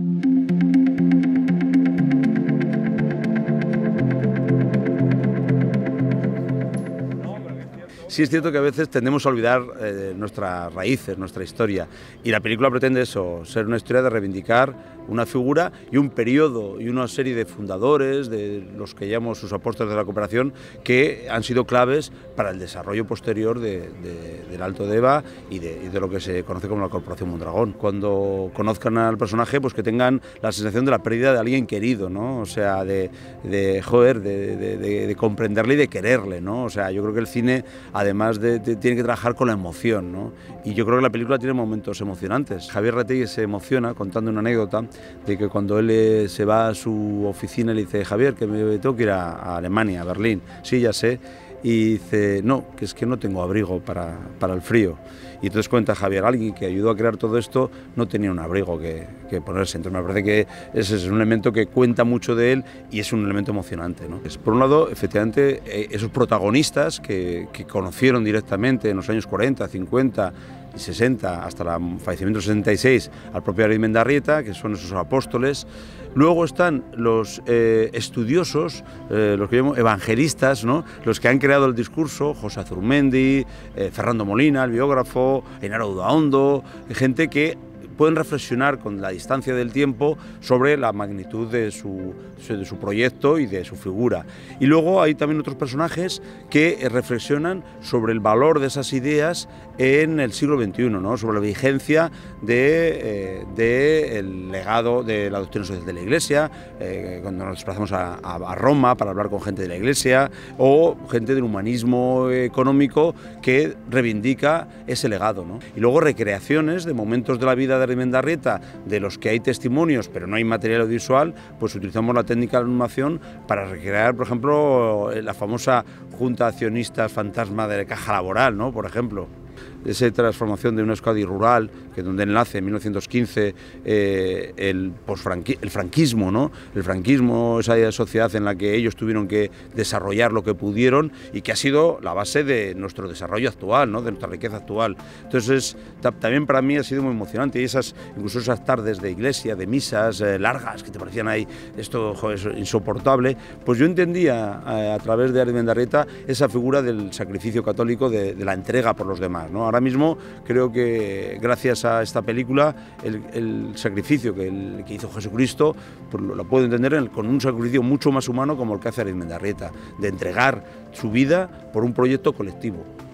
Sí es cierto que a veces tendemos a olvidar nuestras raíces, nuestra historia, y la película pretende eso, ser una historia de reivindicar una figura y un periodo y una serie de fundadores, de los que llamamos sus apóstoles de la cooperación, que han sido claves para el desarrollo posterior del Alto Deva y de lo que se conoce como la Corporación Mondragón. Cuando conozcan al personaje, pues que tengan la sensación de la pérdida de alguien querido, ¿no? O sea, de comprenderle y de quererle, ¿no? O sea, yo creo que el cine, además tiene que trabajar con la emoción, ¿no? Y yo creo que la película tiene momentos emocionantes. Javier Retegui se emociona contando una anécdota de que cuando él se va a su oficina le dice: Javier, que me tengo que ir a Alemania, a Berlín. Sí, ya sé. Y dice: no, que es que no tengo abrigo para el frío. Y entonces cuenta Javier, alguien que ayudó a crear todo esto no tenía un abrigo que ponerse. Entonces me parece que ese es un elemento que cuenta mucho de él y es un elemento emocionante, ¿no? Por un lado, efectivamente, esos protagonistas que conocieron directamente en los años 40, 50 y 60, hasta el fallecimiento del 66, al propio Arizmendarrieta, que son esos apóstoles. Luego están los estudiosos, los que llamo evangelistas, ¿no? Los que han creado el discurso: José Azurmendi, Fernando Molina, el biógrafo, Henaro Udaondo, gente que pueden reflexionar con la distancia del tiempo sobre la magnitud de su proyecto y de su figura. Y luego hay también otros personajes que reflexionan sobre el valor de esas ideas en el siglo XXI, ¿no? Sobre la vigencia del legado de la doctrina social de la Iglesia, cuando nos desplazamos a Roma para hablar con gente de la Iglesia, o gente del humanismo económico que reivindica ese legado, ¿no? Y luego recreaciones de momentos de la vida de Arizmendarrieta, de los que hay testimonios pero no hay material audiovisual, pues utilizamos la técnica de la animación para recrear, por ejemplo, la famosa Junta de Accionistas Fantasma de la Caja Laboral, ¿no? Por ejemplo, esa transformación de una Euskadi rural, que donde enlace en 1915 el franquismo, ¿no? El franquismo, esa sociedad en la que ellos tuvieron que desarrollar lo que pudieron y que ha sido la base de nuestro desarrollo actual, ¿no? De nuestra riqueza actual. Entonces, también para mí ha sido muy emocionante, y incluso esas tardes de iglesia, de misas largas, que te parecían ahí esto, joder, insoportable, pues yo entendía a través de Arizmendarrieta esa figura del sacrificio católico, de la entrega por los demás, ¿no? Ahora mismo creo que gracias a esta película el sacrificio que hizo Jesucristo, pues lo puedo entender con un sacrificio mucho más humano como el que hace Arizmendarrieta, de entregar su vida por un proyecto colectivo.